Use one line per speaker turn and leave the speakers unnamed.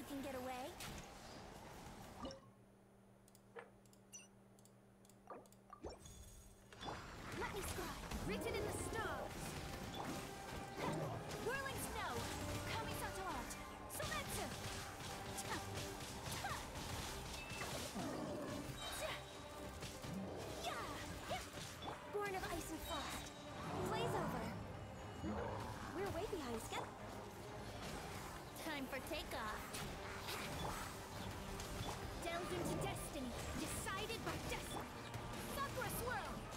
can get away. Let me scribe. Written in the stars. Whirling snow. Kamisato art. Sometsu. Born of ice and frost. Blaze over. We're way behind schedule. Time for takeoff. Delve into destiny, decided by destiny. Sakura swirl.